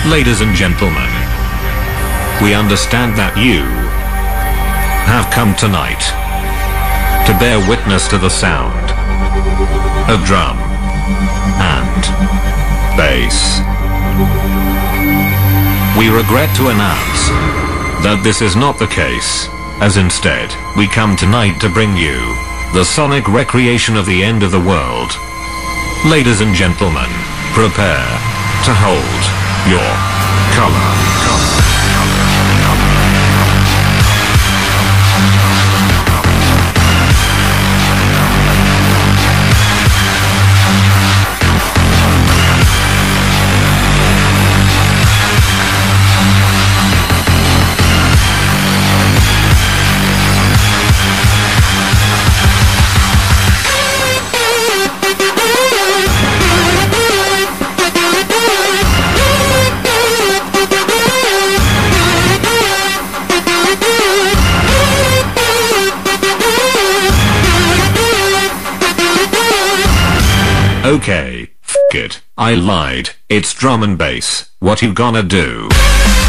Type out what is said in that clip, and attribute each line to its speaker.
Speaker 1: Ladies and gentlemen, we understand that you have come tonight to bear witness to the sound of drum and bass. We regret to announce that this is not the case, as instead, we come tonight to bring you the sonic recreation of the end of the world. Ladies and gentlemen, prepare to hold your color. Okay, f*** it, I lied, it's drum and bass, what you gonna do?